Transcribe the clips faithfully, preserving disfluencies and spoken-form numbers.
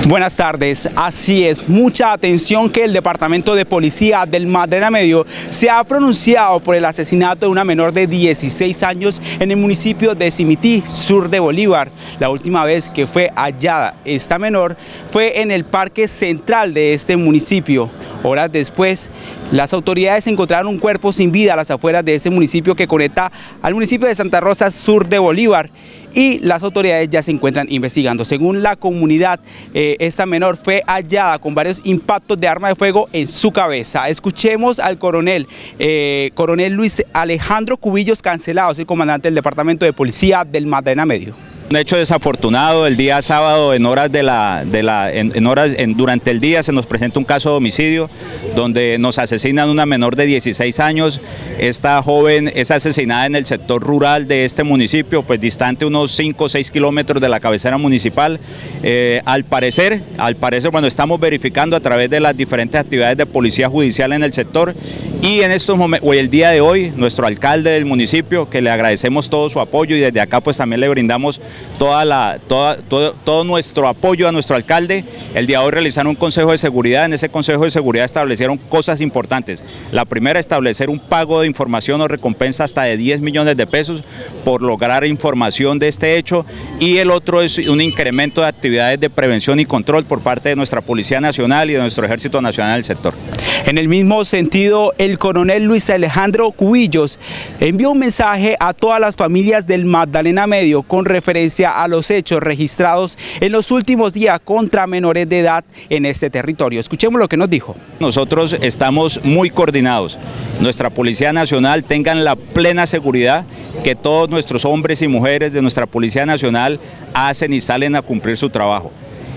Buenas tardes, así es, mucha atención que el Departamento de Policía del Magdalena Medio se ha pronunciado por el asesinato de una menor de dieciséis años en el municipio de Simití, sur de Bolívar. La última vez que fue hallada esta menor fue en el parque central de este municipio. Horas después, las autoridades encontraron un cuerpo sin vida a las afueras de ese municipio que conecta al municipio de Santa Rosa, sur de Bolívar. Y las autoridades ya se encuentran investigando. Según la comunidad, eh, esta menor fue hallada con varios impactos de arma de fuego en su cabeza. Escuchemos al coronel, eh, coronel Luis Alejandro Cubillos Cancelados, el comandante del Departamento de Policía del Magdalena Medio. Un hecho desafortunado, el día sábado en horas de la, de la en, en horas en, durante el día se nos presenta un caso de homicidio donde nos asesinan una menor de dieciséis años. Esta joven es asesinada en el sector rural de este municipio, pues distante unos cinco o seis kilómetros de la cabecera municipal. Eh, al parecer, al parecer, bueno, estamos verificando a través de las diferentes actividades de policía judicial en el sector y en estos momentos, hoy el día de hoy, nuestro alcalde del municipio, que le agradecemos todo su apoyo y desde acá pues también le brindamos Toda la, toda, todo, todo nuestro apoyo a nuestro alcalde. El día de hoy realizaron un consejo de seguridad. En ese consejo de seguridad establecieron cosas importantes. La primera, establecer un pago de información o recompensa hasta de diez millones de pesos por lograr información de este hecho, y el otro es un incremento de actividades de prevención y control por parte de nuestra Policía Nacional y de nuestro Ejército Nacional del sector. En el mismo sentido, el coronel Luis Alejandro Cubillos envió un mensaje a todas las familias del Magdalena Medio con referencia a los hechos registrados en los últimos días contra menores de edad en este territorio. Escuchemos lo que nos dijo. Nosotros estamos muy coordinados. Nuestra Policía Nacional tengan la plena seguridad que todos nuestros hombres y mujeres de nuestra Policía Nacional hacen y salen a cumplir su trabajo.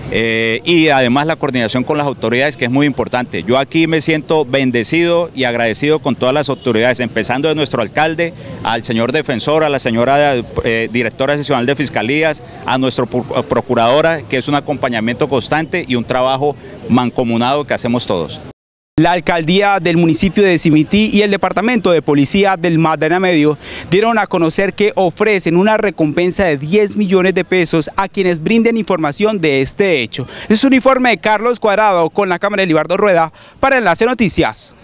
Eh, y además la coordinación con las autoridades, que es muy importante. Yo aquí me siento bendecido y agradecido con todas las autoridades, empezando de nuestro alcalde, al señor defensor, a la señora eh, directora seccional de Fiscalías, a nuestra procuradora, que es un acompañamiento constante y un trabajo mancomunado que hacemos todos. La alcaldía del municipio de Simití y el departamento de policía del Magdalena Medio dieron a conocer que ofrecen una recompensa de diez millones de pesos a quienes brinden información de este hecho. Es un informe de Carlos Cuadrado con la cámara de Libardo Rueda para Enlace Noticias.